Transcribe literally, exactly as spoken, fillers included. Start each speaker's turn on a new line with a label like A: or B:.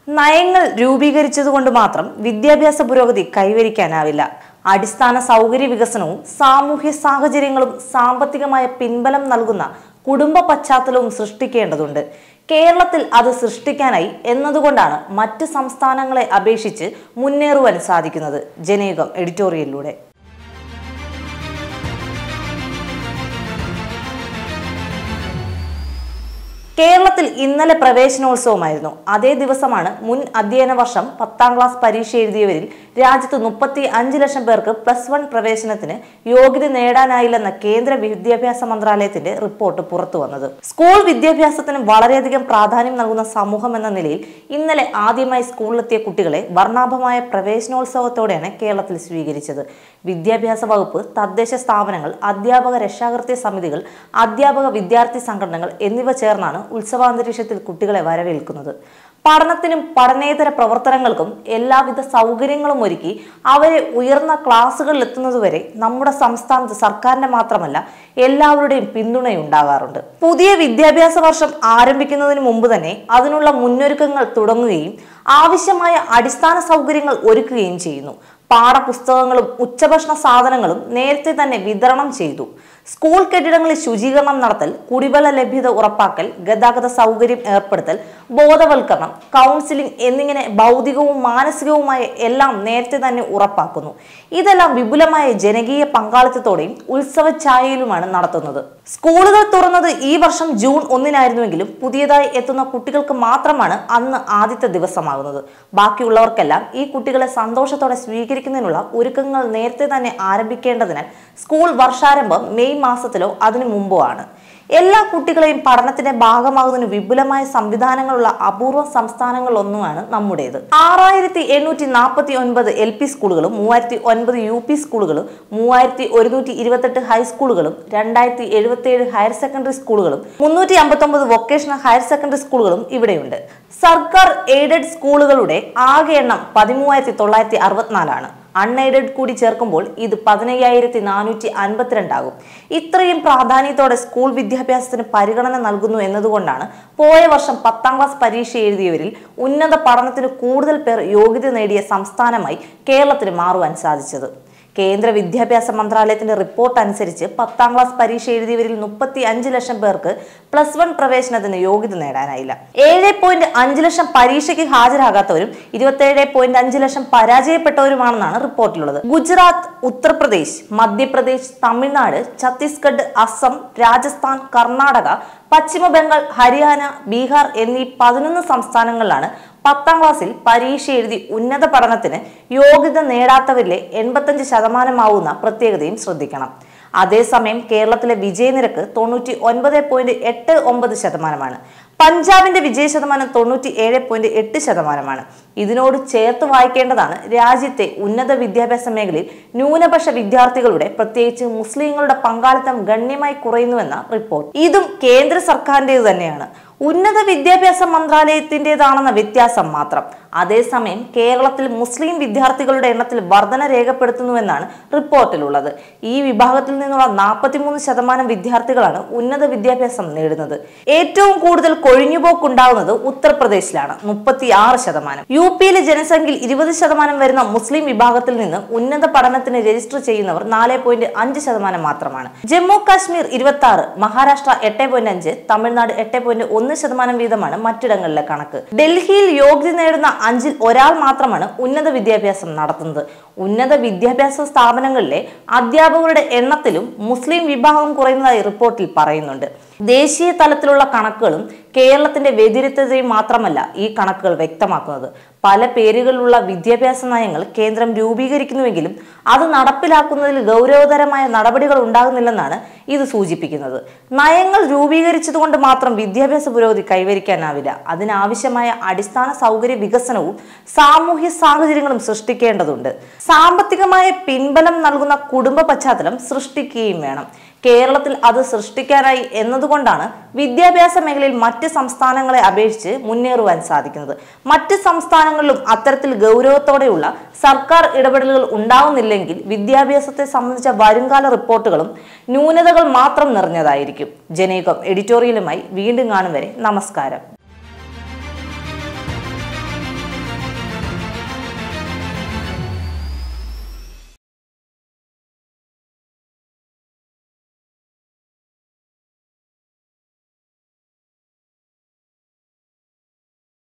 A: നയങ്ങൾ രൂപീകരിച്ചതുകൊണ്ട് മാത്രം വിദ്യാഭ്യാസ പുരോഗതി കൈവരിക്കാനാവില്ല. അടിസ്ഥാന സൗകര്യ വികസനവും സാമൂഹ്യ സാഹചര്യങ്ങളും സാമ്പത്തികമായ പിൻബലം നൽകുന്ന കുടുംബ പശ്ചാത്തലവും സൃഷ്ടിക്കേണ്ടതുണ്ട്. കേരളത്തിൽ അത് സൃഷ്ടിക്കാനായി എന്നതുകൊണ്ടാണ് മറ്റ് സംസ്ഥാനങ്ങളെ അപേക്ഷിച്ച് മുന്നേറുവാൻ സാധിക്കുന്നത്. ജനയുഗം എഡിറ്റോറിയലിലൂടെ. കേരളത്തിൽ ഇന്നലെ പ്രവേശനോത്സവമായിരുന്നു. അതേ ദിവസമാണ് മുൻ അധ്യയന വർഷം പത്താം ക്ലാസ് പരീക്ഷ എഴുതിയവരിൽ രാജ്യത്ത് മുപ്പത്തി അഞ്ച് ലക്ഷം പേർക്ക് പ്ലസ് വൺ പ്രവേശനത്തിന് യോഗ്യത നേടാനായില്ലെന്ന കേന്ദ്ര വിദ്യാഭ്യാസ മന്ത്രാലയത്തിന്റെ റിപ്പോർട്ട് പുറത്തു വന്നത്. സ്കൂൾ വിദ്യാഭ്യാസത്തിന് വളരെയധികം പ്രാധാന്യം നൽകുന്ന സമൂഹം എന്ന നിലയിൽ ഇന്നലെ ആദ്യമായി സ്കൂളിലെത്തിയ കുട്ടികളെ വർണ്ണാഭമായ പ്രവേശനോത്സവത്തോടെയാണ് കേരളത്തിൽ സ്വീകരിച്ചത്. വിദ്യാഭ്യാസ വകുപ്പ്, തദ്ദേശ സ്ഥാപനങ്ങൾ, അധ്യാപക രക്ഷാകർതൃ സമിതികൾ, അധ്യാപക വിദ്യാർത്ഥി സംഘടനകൾ എന്നിവ ചേർന്നാണ് ഉത്സവാന്തരീക്ഷത്തിൽ കുട്ടികളെ വരവേൽക്കുന്നത്. പഠനത്തിനും പഠനേതര പ്രവർത്തനങ്ങൾക്കും എല്ലാവിധ സൗകര്യങ്ങളും ഒരുക്കി അവരെ ഉയർന്ന ക്ലാസുകളിൽ എത്തുന്നതുവരെ നമ്മുടെ സംസ്ഥാനത്ത് സർക്കാരിന്റെ മാത്രമല്ല എല്ലാവരുടെയും പിന്തുണയുണ്ടാകാറുണ്ട്. പുതിയ വിദ്യാഭ്യാസ വർഷം ആരംഭിക്കുന്നതിന് മുമ്പ് തന്നെ അതിനുള്ള മുന്നൊരുക്കങ്ങൾ തുടങ്ങുകയും ആവശ്യമായ അടിസ്ഥാന സൗകര്യങ്ങൾ ഒരുക്കുകയും ചെയ്യുന്നു. പാഠപുസ്തകങ്ങളും ഉച്ചഭക്ഷണ സാധനങ്ങളും നേരത്തെ തന്നെ വിതരണം ചെയ്തു. സ്കൂൾ കെട്ടിടങ്ങളിൽ ശുചീകരണം നടത്തൽ, കുടിവെള്ള ലഭ്യത ഉറപ്പാക്കൽ, ഗതാഗത സൗകര്യം ഏർപ്പെടുത്തൽ, ബോധവൽക്കരണം, കൗൺസിലിംഗ് എന്നിങ്ങനെ ഭൗതികവും മാനസികവുമായ എല്ലാം നേരത്തെ തന്നെ ഉറപ്പാക്കുന്നു. ഇതെല്ലാം വിപുലമായ ജനകീയ പങ്കാളിത്തത്തോടെയും ഉത്സവ ഛായയിലുമാണ് നടത്തുന്നത്. സ്കൂളുകൾ തുറന്നത് ഈ വർഷം ജൂൺ ഒന്നിനായിരുന്നുവെങ്കിലും പുതിയതായി എത്തുന്ന കുട്ടികൾക്ക് മാത്രമാണ് അന്ന് ആദ്യത്തെ ദിവസമാകുന്നത്. ബാക്കിയുള്ളവർക്കെല്ലാം ഈ കുട്ടികളെ സന്തോഷത്തോടെ സ്വീകരിക്കുന്നതിനുള്ള ഒരുക്കങ്ങൾ നേരത്തെ തന്നെ ആരംഭിക്കേണ്ടതിനാൽ സ്കൂൾ വർഷാരംഭം മെയ് മാസത്തിലോ അതിനു മുമ്പോ ആണ്. എല്ലാ കുട്ടികളെയും പഠനത്തിന്റെ ഭാഗമാകുന്നതിന് വിപുലമായ സംവിധാനങ്ങളുള്ള അപൂർവ സംസ്ഥാനങ്ങളിലൊന്നുമാണ് നമ്മുടേത്. ആറായിരത്തി എണ്ണൂറ്റി നാൽപ്പത്തി ഒൻപത് എൽ പി സ്കൂളുകളും മൂവായിരത്തി ഒൻപത് യു പി സ്കൂളുകളും മൂവായിരത്തി ഒരുന്നൂറ്റി ഇരുപത്തെട്ട് ഹൈസ്കൂളുകളും രണ്ടായിരത്തി എഴുപത്തി ഏഴ് ഹയർ സെക്കൻഡറി സ്കൂളുകളും മുന്നൂറ്റി അമ്പത്തി ഒമ്പത് വൊക്കേഷണൽ ഹയർ സെക്കൻഡറി സ്കൂളുകളും ഇവിടെയുണ്ട്. സർക്കാർ എയ്ഡഡ് സ്കൂളുകളുടെ ആകെ എണ്ണം പതിമൂവായിരത്തി തൊള്ളായിരത്തി അറുപത്തിനാലാണ്. അൺഎയ്ഡഡ് കൂടി ചേർക്കുമ്പോൾ ഇത് പതിനയ്യായിരത്തി നാനൂറ്റി അൻപത്തിരണ്ടാകും. ഇത്രയും പ്രാധാന്യത്തോടെ സ്കൂൾ വിദ്യാഭ്യാസത്തിന് പരിഗണന നൽകുന്നു എന്നതുകൊണ്ടാണ് പോയ വർഷം പത്താം ക്ലാസ് പരീക്ഷ എഴുതിയവരിൽ ഉന്നത പഠനത്തിന് കൂടുതൽ പേർ യോഗ്യത നേടിയ സംസ്ഥാനമായി കേരളത്തിന് മാറുവാൻ സാധിച്ചത്. കേന്ദ്ര വിദ്യാഭ്യാസ മന്ത്രാലയത്തിന്റെ റിപ്പോർട്ട് അനുസരിച്ച് പത്താം ക്ലാസ് പരീക്ഷ എഴുതിയവരിൽ മുപ്പത്തി അഞ്ച് ലക്ഷം പേർക്ക് പ്ലസ് വൺ പ്രവേശനത്തിന് യോഗ്യത നേടാനായില്ല. ഏഴ് പോയിന്റ് അഞ്ച് ലക്ഷം പരീക്ഷയ്ക്ക് ഹാജരാകാത്തവരും ഇരുപത്തിയേഴ് പോയിന്റ് അഞ്ച് ലക്ഷം പരാജയപ്പെട്ടവരുമാണെന്നാണ് റിപ്പോർട്ടിലുള്ളത്. ഗുജറാത്ത്, ഉത്തർപ്രദേശ്, മധ്യപ്രദേശ്, തമിഴ്നാട്, ഛത്തീസ്ഗഡ്, അസം, രാജസ്ഥാൻ, കർണാടക, പശ്ചിമ ബംഗാൾ, ഹരിയാന, ബീഹാർ എന്നീ പതിനൊന്ന് സംസ്ഥാനങ്ങളിലാണ് പത്താം ക്ലാസ്സിൽ പരീക്ഷ എഴുതി ഉന്നത പഠനത്തിന് യോഗ്യത നേടാത്തവരിലെ എൺപത്തഞ്ച് ശതമാനമാവുന്ന പ്രത്യേകതയും ശ്രദ്ധിക്കണം. അതേസമയം കേരളത്തിലെ വിജയനിരക്ക് തൊണ്ണൂറ്റി ഒൻപത് പോയിന്റ് എട്ട് ഒമ്പത് ശതമാനമാണ്. പഞ്ചാബിന്റെ വിജയ ശതമാനം തൊണ്ണൂറ്റി ഏഴ് പോയിന്റ് എട്ട് ശതമാനമാണ്. ഇതിനോട് ചേർത്ത് വായിക്കേണ്ടതാണ് രാജ്യത്തെ ഉന്നത വിദ്യാഭ്യാസ മേഖലയിൽ ന്യൂനപക്ഷ വിദ്യാർത്ഥികളുടെ, പ്രത്യേകിച്ച് മുസ്ലിങ്ങളുടെ പങ്കാളിത്തം ഗണ്യമായി കുറയുന്നുവെന്ന റിപ്പോർട്ട്. ഇതും കേന്ദ്ര സർക്കാരിൻ്റെത് തന്നെയാണ്. ഉന്നത വിദ്യാഭ്യാസ മന്ത്രാലയത്തിൻ്റെതാണെന്ന വ്യത്യാസം മാത്രം. അതേസമയം കേരളത്തിൽ മുസ്ലിം വിദ്യാർത്ഥികളുടെ എണ്ണത്തിൽ വർധന രേഖപ്പെടുത്തുന്നുവെന്നാണ് റിപ്പോർട്ടിലുള്ളത്. ഈ വിഭാഗത്തിൽ നിന്നുള്ള നാൽപ്പത്തിമൂന്ന് ശതമാനം വിദ്യാർത്ഥികളാണ് ഉന്നത വിദ്യാഭ്യാസം നേടുന്നത്. ഏറ്റവും കൂടുതൽ കൊഴിഞ്ഞുപോക്കുണ്ടാകുന്നത് ഉത്തർപ്രദേശിലാണ്, മുപ്പത്തി ആറ് ശതമാനം. യു പിയിലെ ജനസംഖ്യയിൽ ഇരുപത് ശതമാനം വരുന്ന മുസ്ലിം വിഭാഗത്തിൽ നിന്ന് ഉന്നത പഠനത്തിന് രജിസ്റ്റർ ചെയ്യുന്നവർ നാല് പോയിന്റ് അഞ്ച് ശതമാനം മാത്രമാണ്. ജമ്മു കാശ്മീർ ഇരുപത്തി ആറ്, മഹാരാഷ്ട്ര എട്ട് പോയിന്റ് അഞ്ച്, തമിഴ്നാട് എട്ട് പോയിന്റ് ഒന്ന് ശതമാനം വീതമാണ് മറ്റിടങ്ങളിലെ കണക്ക്. ഡൽഹിയിൽ യോഗ്യത നേടുന്ന അഞ്ചിൽ ഒരാൾ മാത്രമാണ് ഉന്നത വിദ്യാഭ്യാസം നടത്തുന്നത്. ഉന്നത വിദ്യാഭ്യാസ സ്ഥാപനങ്ങളിലെ അധ്യാപകരുടെ എണ്ണത്തിലും മുസ്ലിം വിഭാഗം കുറയുന്നതായി റിപ്പോർട്ടിൽ പറയുന്നുണ്ട്. ദേശീയ തലത്തിലുള്ള കണക്കുകളും കേരളത്തിന്റെ വ്യതിരിക്തതയും മാത്രമല്ല ഈ കണക്കുകൾ വ്യക്തമാക്കുന്നത്. പല പേരുകളിലുള്ള വിദ്യാഭ്യാസ നയങ്ങൾ കേന്ദ്രം രൂപീകരിക്കുന്നുവെങ്കിലും അത് നടപ്പിലാക്കുന്നതിൽ ഗൗരവതരമായ നടപടികൾ ഉണ്ടാകുന്നില്ലെന്നാണ് ഇത് സൂചിപ്പിക്കുന്നത്. നയങ്ങൾ രൂപീകരിച്ചതുകൊണ്ട് മാത്രം വിദ്യാഭ്യാസ പുരോഗതി കൈവരിക്കാനാവില്ല. അതിനാവശ്യമായ അടിസ്ഥാന സൗകര്യ വികസനവും സാമൂഹ്യ സാഹചര്യങ്ങളും സൃഷ്ടിക്കേണ്ടതുണ്ട്. സാമ്പത്തികമായ പിൻബലം നൽകുന്ന കുടുംബ പശ്ചാത്തലം സൃഷ്ടിക്കുകയും വേണം. കേരളത്തിൽ അത് സൃഷ്ടിക്കാനായി എന്നതുകൊണ്ടാണ് വിദ്യാഭ്യാസ മേഖലയിൽ മറ്റ് സംസ്ഥാനങ്ങളെ അപേക്ഷിച്ച് മുന്നേറുവാൻ സാധിക്കുന്നത്. മറ്റ് സംസ്ഥാനങ്ങളിലും അത്തരത്തിൽ ഗൗരവത്തോടെയുള്ള സർക്കാർ ഇടപെടലുകൾ ഉണ്ടാവുന്നില്ലെങ്കിൽ വിദ്യാഭ്യാസത്തെ സംബന്ധിച്ച വരുംകാല റിപ്പോർട്ടുകളും ന്യൂനതകൾ മാത്രം നിറഞ്ഞതായിരിക്കും. ജനയുഗം എഡിറ്റോറിയലുമായി വീണ്ടും കാണും വരെ നമസ്കാരം.